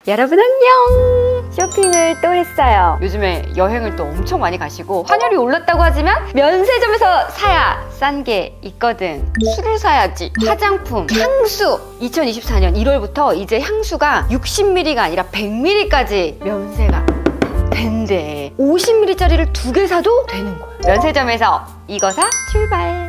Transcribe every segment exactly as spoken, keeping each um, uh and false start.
여러분 안녕! 쇼핑을 또 했어요. 요즘에 여행을 또 엄청 많이 가시고 환율이 올랐다고 하지만 면세점에서 사야 싼 게 있거든. 술을 사야지. 화장품, 향수! 이천이십사 년 일월부터 이제 향수가 육십 밀리리터가 아니라 백 밀리리터까지 면세가 된대. 오십 밀리리터짜리를 두 개 사도 되는 거야. 면세점에서 이거 사 출발!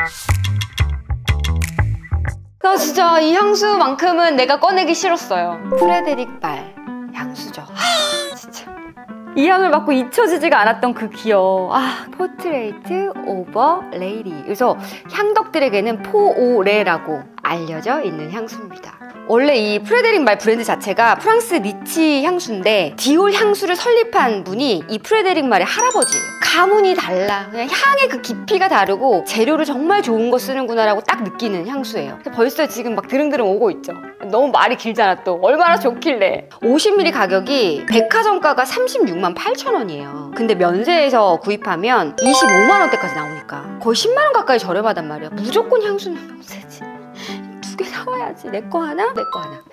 나 진짜 이 향수만큼은 내가 꺼내기 싫었어요. 프레데릭 말 향수죠. 아, 진짜 이 향을 맡고 잊혀지지가 않았던 그 기억. 아, 포트레이트 오버 레이디. 그래서 향덕들에게는 포오레라고 알려져 있는 향수입니다. 원래 이 프레데릭 말 브랜드 자체가 프랑스 리치 향수인데 디올 향수를 설립한 분이 이 프레데릭 말의 할아버지예요. 가문이 달라. 그냥 향의 그 깊이가 다르고 재료를 정말 좋은 거 쓰는구나 라고 딱 느끼는 향수예요. 벌써 지금 막 드릉드릉 오고 있죠. 너무 말이 길잖아 또. 얼마나 좋길래. 오십 밀리리터 가격이 백화점가가 삼십육만 팔천 원이에요. 근데 면세에서 구입하면 이십오만 원대까지 나오니까 거의 십만 원 가까이 저렴하단 말이야. 무조건 향수는 면세지. 두 개 사와야지. 내 거 하나, 내 거 하나.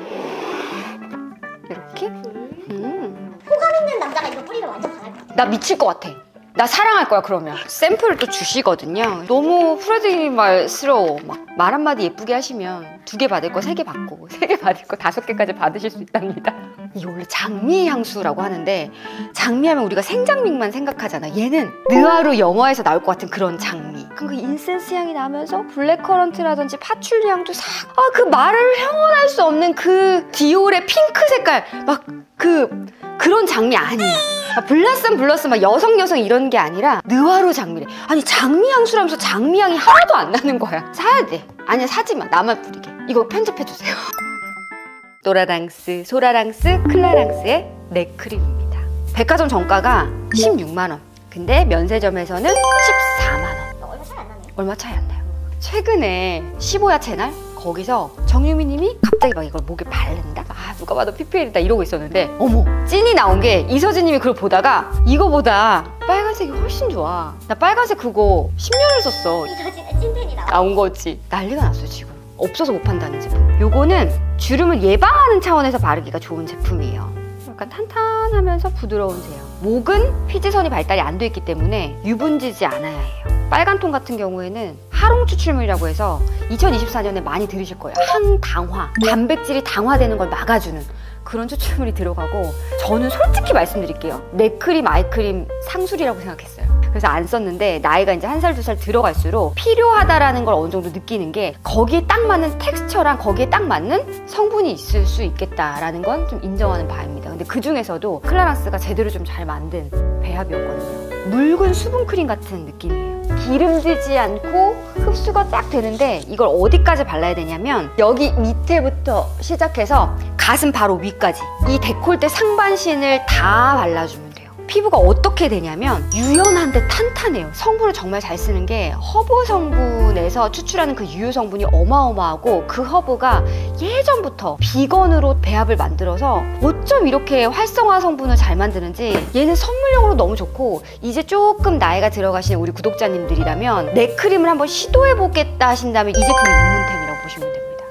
이렇게. 음. 호감 있는 남자가 이거 뿌리면 완전 반할 것 같아. 나 미칠 것 같아. 나 사랑할 거야 그러면. 샘플을 또 주시거든요. 너무 프레데릭 말스러워. 막 말 한마디 예쁘게 하시면 두 개 받을 거 세 개 받고 세 개 받을 거 다섯 개까지 받으실 수 있답니다. 이게 원래 장미 향수라고 하는데 장미하면 우리가 생장미만 생각하잖아. 얘는 느와르 영화에서 나올 것 같은 그런 장미. 그 인센스 향이 나면서 블랙커런트라든지 파출리 향도 싹. 아, 그 말을 형언할 수 없는 그 디올의 핑크 색깔. 막 그 그런 장미 아니야. 아, 블라썸 블러썸 막 여성 여성 이런 게 아니라 느와르 장미래. 아니 장미 향수라면서 장미 향이 하나도 안 나는 거야. 사야 돼. 아니야 사지 마. 나만 뿌리게. 이거 편집해주세요. 노라랑스, 소라랑스, 클라랑스의 넥크림입니다. 백화점 정가가 십육만 원. 근데 면세점에서는 십사만 원. 얼마 차이 안 나네. 얼마 차이 안 나요. 최근에 십오야 채널 거기서 정유미 님이 갑자기 막 이걸 목에 바른다? 아, 누가 봐도 피피엘이다 이러고 있었는데 어머! 찐이 나온 게 이서진 님이 그걸 보다가 이거보다 빨간색이 훨씬 좋아. 나 빨간색 그거 십 년을 썼어. 이서진의 찐팬이 나와. 나온 거지. 난리가 났어 지금. 없어서 못 판다는 제품. 요거는 주름을 예방하는 차원에서 바르기가 좋은 제품이에요. 약간 탄탄하면서 부드러운 제형. 목은 피지선이 발달이 안 돼 있기 때문에 유분지지 않아야 해요. 빨간 톤 같은 경우에는 하롱 추출물이라고 해서 이천이십사 년에 많이 들으실 거예요. 항당화, 단백질이 당화되는 걸 막아주는 그런 추출물이 들어가고 저는 솔직히 말씀드릴게요. 넥크림, 아이크림 상술이라고 생각했어요. 그래서 안 썼는데 나이가 이제 한 살, 두 살 들어갈수록 필요하다라는 걸 어느 정도 느끼는 게 거기에 딱 맞는 텍스처랑 거기에 딱 맞는 성분이 있을 수 있겠다라는 건 좀 인정하는 바입니다. 근데 그 중에서도 클라랑스가 제대로 좀 잘 만든 배합이었거든요. 묽은 수분크림 같은 느낌이에요. 기름지지 않고 흡수가 딱 되는데 이걸 어디까지 발라야 되냐면 여기 밑에부터 시작해서 가슴 바로 위까지 이 데콜테 상반신을 다 발라주면 돼요. 피부가 어떻게 되냐면 유연한데 탄탄해요. 성분을 정말 잘 쓰는 게 허브 성분에서 추출하는 그 유효 성분이 어마어마하고 그 허브가 예전부터 비건으로 배합을 만들어서 어쩜 이렇게 활성화 성분을 잘 만드는지 얘는 선물용으로 너무 좋고 이제 조금 나이가 들어가신 우리 구독자님들이라면 내 크림을 한번 시도해보겠다 하신다면 이 제품이 입문템이라고 보시면 됩니다.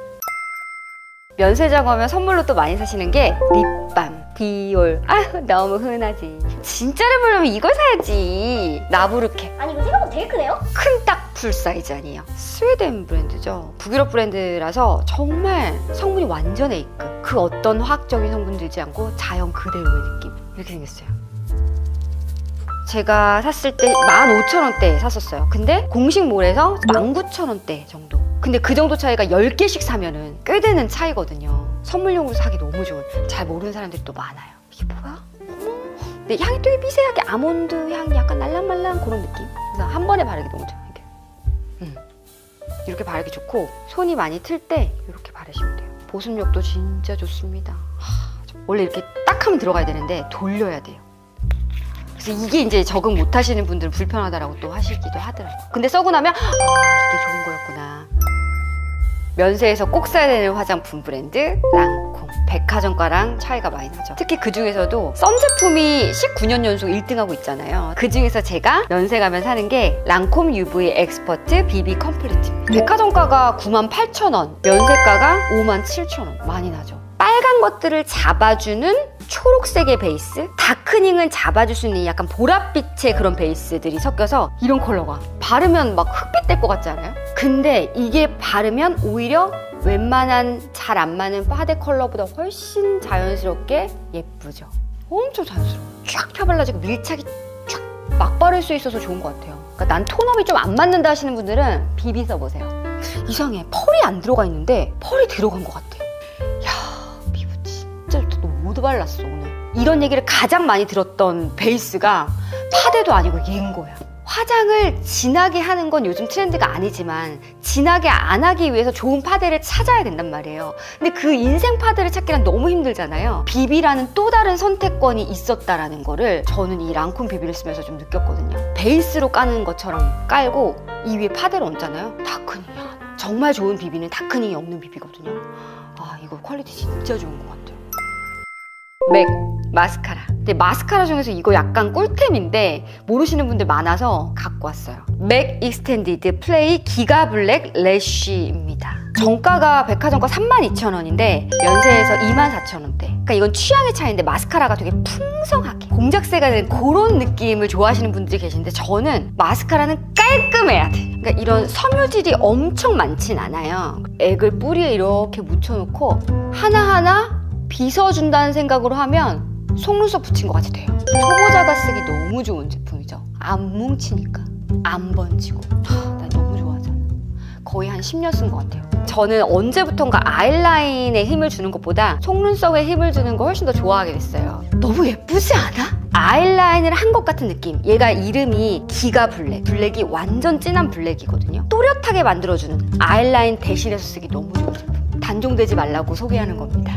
면세점 가면 선물로 또 많이 사시는 게 립밤. 디올. 아, 너무 흔하지. 진짜를 보려면 이걸 사야지. 나부르케. 아니 이거 생각보다 되게 크네요? 큰 딱 풀 사이즈 아니에요. 스웨덴 브랜드죠. 북유럽 브랜드라서 정말 성분이 완전 A급. 그 어떤 화학적인 성분 들지 않고 자연 그대로의 느낌. 이렇게 생겼어요. 제가 샀을 때 만 오천 원대에 샀었어요. 근데 공식몰에서 만 구천 원대 정도. 근데 그 정도 차이가 열 개씩 사면은 꽤 되는 차이거든요. 선물용으로 사기 너무 좋은. 잘 모르는 사람들이 또 많아요. 이게 뭐야? 어머. 근데 향이 되게 미세하게 아몬드 향이 약간 날랑말랑 그런 느낌. 그래서 한 번에 바르기 너무 좋아요. 이렇게. 음. 이렇게 바르기 좋고 손이 많이 틀 때 이렇게 바르시면 돼요. 보습력도 진짜 좋습니다. 하, 원래 이렇게 딱 하면 들어가야 되는데 돌려야 돼요. 그래서 이게 이제 적응 못 하시는 분들은 불편하다라고 또 하시기도 하더라고요. 근데 써고 나면 아, 이게 좋은 거였구나. 면세에서 꼭 사야 되는 화장품 브랜드 랑콤. 백화점가랑 차이가 많이 나죠. 특히 그 중에서도 썸 제품이 십구 년 연속 일 등 하고 있잖아요. 그 중에서 제가 면세 가면 사는 게 랑콤 유브이 엑스퍼트 비비 컴플리트입니다. 백화점가가 구만 팔천 원, 면세가가 오만 칠천 원. 많이 나죠. 빨간 것들을 잡아주는 초록색의 베이스, 다크닝을 잡아줄 수 있는 약간 보랏빛의 그런 베이스들이 섞여서 이런 컬러가 바르면 막 흑빛 될 것 같지 않아요? 근데 이게 바르면 오히려 웬만한 잘 안 맞는 파데 컬러보다 훨씬 자연스럽게 예쁘죠. 엄청 자연스러워. 쫙 펴발라지고 밀착이 쫙 막 바를 수 있어서 좋은 것 같아요. 그러니까 난 톤업이 좀 안 맞는다 하시는 분들은 비비 써보세요. 이상해. 펄이 안 들어가 있는데 펄이 들어간 것 같아. 야, 피부 진짜 못 발랐어 오늘. 이런 얘기를 가장 많이 들었던 베이스가 파데도 아니고 얘인 거야. 화장을 진하게 하는 건 요즘 트렌드가 아니지만 진하게 안 하기 위해서 좋은 파데를 찾아야 된단 말이에요. 근데 그 인생 파데를 찾기란 너무 힘들잖아요. 비비라는 또 다른 선택권이 있었다라는 거를 저는 이 랑콤 비비를 쓰면서 좀 느꼈거든요. 베이스로 까는 것처럼 깔고 이 위에 파데를 얹잖아요. 다크닝이야. 정말 좋은 비비는 다크닝이 없는 비비거든요. 아, 이거 퀄리티 진짜 좋은 것 같아요. 맥 마스카라. 근데 마스카라 중에서 이거 약간 꿀템인데 모르시는 분들 많아서 갖고 왔어요. 맥 익스텐디드 플레이 기가 블랙 래쉬입니다. 정가가 백화점가 삼만 이천 원인데 면세에서 이만 사천 원대. 그러니까 이건 취향의 차이인데 마스카라가 되게 풍성하게 공작새가 된 그런 느낌을 좋아하시는 분들이 계신데 저는 마스카라는 깔끔해야 돼. 그러니까 이런 섬유질이 엄청 많진 않아요. 액을 뿌리에 이렇게 묻혀놓고 하나하나 빗어준다는 생각으로 하면 속눈썹 붙인 것 같이 돼요. 초보자가 쓰기 너무 좋은 제품이죠. 안 뭉치니까 안 번지고. 하, 나 너무 좋아하잖아. 거의 한 십 년 쓴 것 같아요. 저는 언제부턴가 아이라인에 힘을 주는 것보다 속눈썹에 힘을 주는 거 훨씬 더 좋아하게 됐어요. 너무 예쁘지 않아? 아이라인을 한 것 같은 느낌. 얘가 이름이 기가 블랙. 블랙이 완전 진한 블랙이거든요. 또렷하게 만들어주는 아이라인 대신해서 쓰기 너무 좋은 제품. 단종되지 말라고 소개하는 겁니다.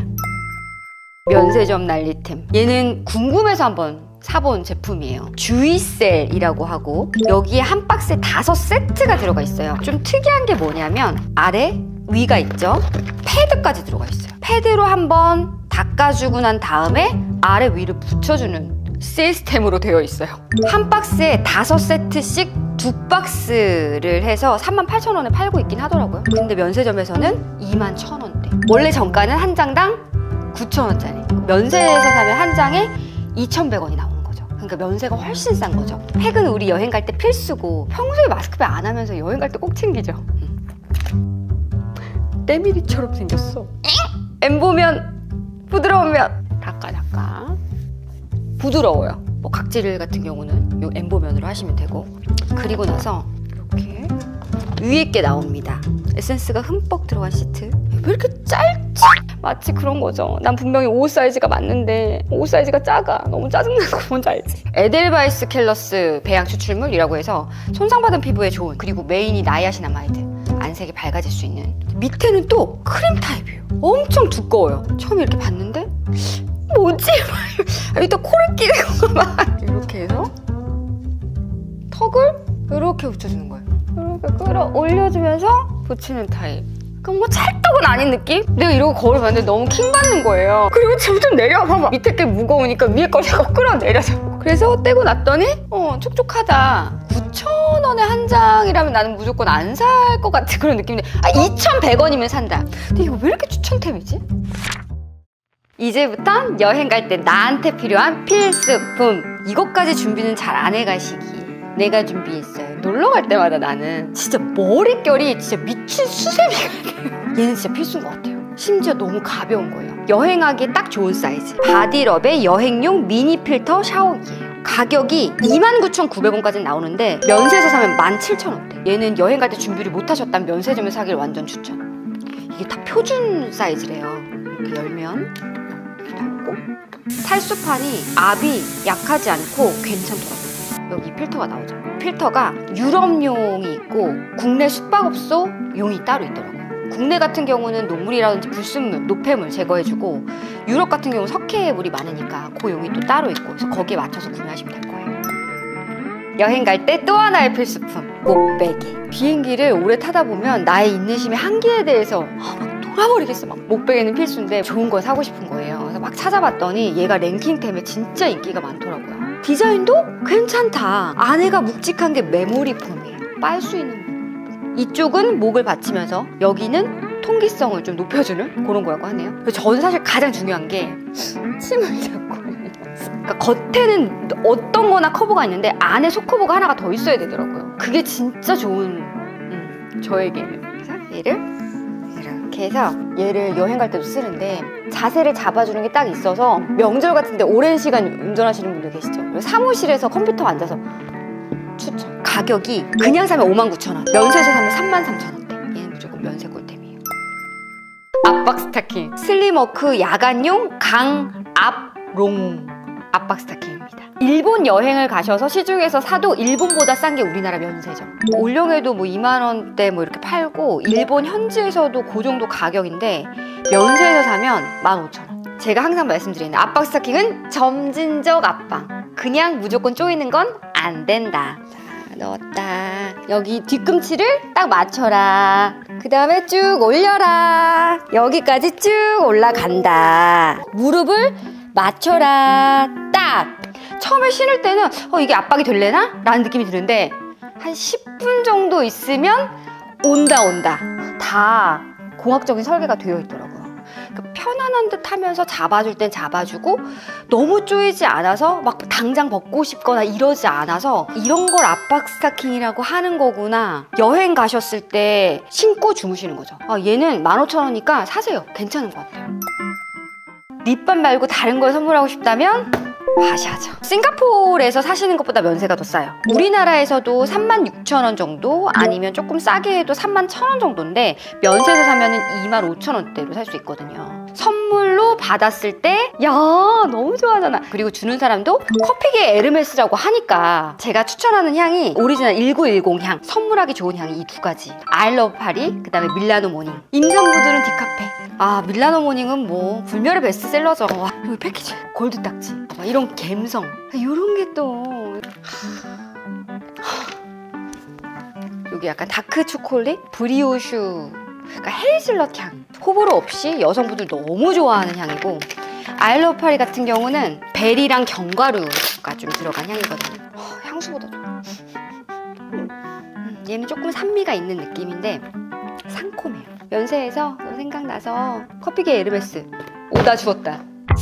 면세점 난리템. 얘는 궁금해서 한번 사본 제품이에요. 주이셀이라고 하고 여기에 한 박스에 다섯 세트가 들어가 있어요. 좀 특이한 게 뭐냐면 아래 위가 있죠. 패드까지 들어가 있어요. 패드로 한번 닦아주고 난 다음에 아래 위를 붙여주는 시스템으로 되어 있어요. 한 박스에 다섯 세트씩 두 박스를 해서 삼만 팔천 원에 팔고 있긴 하더라고요. 근데 면세점에서는 이만 천 원대. 원래 정가는 한 장당 구천 원짜리. 면세에서 사면 한 장에 이천백 원이 나오는 거죠. 그러니까 면세가 훨씬 싼 거죠. 팩은 우리 여행 갈 때 필수고 평소에 마스크팩 안 하면서 여행 갈 때 꼭 챙기죠. 때밀이처럼 생겼어. 엠보면 부드러운 면. 닦아 닦아. 부드러워요. 뭐 각질 같은 경우는 요 엠보면으로 하시면 되고. 그리고 나서 이렇게 위에 게 나옵니다. 에센스가 흠뻑 들어간 시트. 왜 이렇게 짧지? 마치 그런 거죠. 난 분명히 옷 사이즈가 맞는데 옷 사이즈가 작아. 너무 짜증나는 거 뭔지 알지? 에델바이스 켈러스 배양 추출물이라고 해서 손상받은 피부에 좋은, 그리고 메인이 나이아신아마이드, 안색이 밝아질 수 있는. 밑에는 또 크림 타입이에요. 엄청 두꺼워요. 처음에 이렇게 봤는데 뭐지? 여기 또 코를 끼는 거 막 이렇게 해서 턱을 이렇게 붙여주는 거예요. 이렇게 끌어올려주면서 붙이는 타입. 그럼 뭐 찰떡은 아닌 느낌? 내가 이러고 거울 봤는데 너무 킹받는 거예요. 그리고 점점 내려와 봐봐. 밑에 게 무거우니까 위에 거 자꾸 끌어내려져. 그래서 떼고 났더니 어 촉촉하다. 구천 원에 한 장이라면 나는 무조건 안 살 것 같은 그런 느낌인데 아 이천백 원이면 산다. 근데 이거 왜 이렇게 추천템이지? 이제부턴 여행 갈 때 나한테 필요한 필수품. 이것까지 준비는 잘 안 해가시기 내가 준비했어요. 놀러 갈 때마다 나는 진짜 머릿결이 진짜 미친 수세미 같아요. 얘는 진짜 필수인 것 같아요. 심지어 너무 가벼운 거예요. 여행하기에 딱 좋은 사이즈. 바디럽의 여행용 미니 필터 샤워기예요. 가격이 이만 구천구백 원까지는 나오는데 면세에서 사면 만 칠천 원대. 얘는 여행 갈 때 준비를 못 하셨다면 면세점에서 사기를 완전 추천. 이게 다 표준 사이즈래요. 이렇게 열면 이렇게 나오고 탈수판이 압이 약하지 않고 괜찮더라고요. 여기 필터가 나오죠. 필터가 유럽용이 있고 국내 숙박업소용이 따로 있더라고요. 국내 같은 경우는 녹물이라든지 불순물, 노폐물 제거해주고 유럽 같은 경우는 석회물이 많으니까 그 용이 또 따로 있고 그래서 거기에 맞춰서 구매하시면 될 거예요. 여행 갈 때 또 하나의 필수품, 목베개. 비행기를 오래 타다 보면 나의 인내심의 한계에 대해서 아, 막 돌아버리겠어. 막 목베개는 필수인데 좋은 거 사고 싶은 거예요. 그래서 막 찾아봤더니 얘가 랭킹템에 진짜 인기가 많더라고요. 디자인도 괜찮다. 안에가 묵직한 게 메모리 폼이에요. 빨 수 있는. 이쪽은 목을 받치면서 여기는 통기성을 좀 높여주는 그런 거라고 하네요. 그래서 저는 사실 가장 중요한 게 침을 자꾸 흘리면서. 그러니까 겉에는 어떤 거나 커버가 있는데 안에 속커버가 하나가 더 있어야 되더라고요. 그게 진짜 좋은 음, 저에게는. 그래서 얘를 이렇게 해서 얘를 여행 갈 때도 쓰는데 자세를 잡아주는 게 딱 있어서 명절 같은데 오랜 시간 운전하시는 분들 계시죠. 그리고 사무실에서 컴퓨터 앉아서 추천. 가격이 그냥 사면 오만 구천 원, 면세에서 사면 삼만 삼천 원대. 얘는 무조건 면세 꿀템이에요. 압박 스타킹 슬림워크 야간용 강압롱 압박 스타킹입니다. 일본 여행을 가셔서 시중에서 사도 일본보다 싼 게 우리나라 면세죠. 올영에도 뭐 이만 원대 뭐 이렇게 팔고 일본 현지에서도 그 정도 가격인데 면세에서 사면 만 오천 원. 제가 항상 말씀드리는 압박 스타킹은 점진적 압박. 그냥 무조건 조이는 건 안 된다. 자, 넣었다. 여기 뒤꿈치를 딱 맞춰라. 그 다음에 쭉 올려라. 여기까지 쭉 올라간다. 무릎을 맞춰라. 딱! 처음에 신을 때는 어 이게 압박이 될래나? 라는 느낌이 드는데 한 십 분 정도 있으면 온다 온다. 다 공학적인 설계가 되어 있더라고요. 그러니까 편안한 듯 하면서 잡아줄 땐 잡아주고 너무 쪼이지 않아서 막 당장 벗고 싶거나 이러지 않아서 이런 걸 압박 스타킹이라고 하는 거구나. 여행 가셨을 때 신고 주무시는 거죠. 아, 얘는 만 오천 원이니까 사세요. 괜찮은 것 같아요. 립밤 말고 다른 걸 선물하고 싶다면 하셔야죠. 싱가포르에서 사시는 것보다 면세가 더 싸요. 우리나라에서도 삼만 육천 원 정도 아니면 조금 싸게 해도 삼만 천 원 정도인데 면세에서 사면 이만 오천 원대로 살 수 있거든요. 선물로 받았을 때 야 너무 좋아하잖아. 그리고 주는 사람도 커피계 에르메스라고 하니까 제가 추천하는 향이 오리지널 천구백십 향. 선물하기 좋은 향이 이 두 가지. I love 파리, 그 다음에 밀라노 모닝. 임산부들은 디카페. 아 밀라노 모닝은 뭐 불멸의 베스트셀러죠. 와, 여기 패키지 골드 딱지 이런 갬성 이런 게 또 여기 약간 다크 초콜릿 브리오슈 그러니까 헤이즐넛 향 호불호 없이 여성분들 너무 좋아하는 향이고 I love 파리 같은 경우는 베리랑 견과류가 좀 들어간 향이거든요. 어, 향수보다 좋아. 음, 얘는 조금 산미가 있는 느낌인데 상콤해요. 면세에서 생각나서 커피계 에르메스 오다 주었다.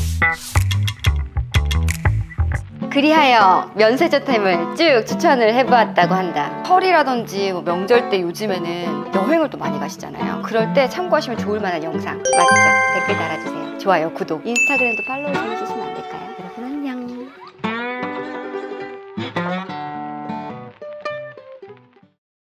그리하여 면세저템을 쭉 추천을 해보았다고 한다. 설이라든지 뭐 명절 때 요즘에는 여행을 또 많이 가시잖아요. 그럴 때 참고하시면 좋을 만한 영상 맞죠? 댓글 달아주세요. 좋아요, 구독, 인스타그램도 팔로우 좀 해주시면 안 될까요?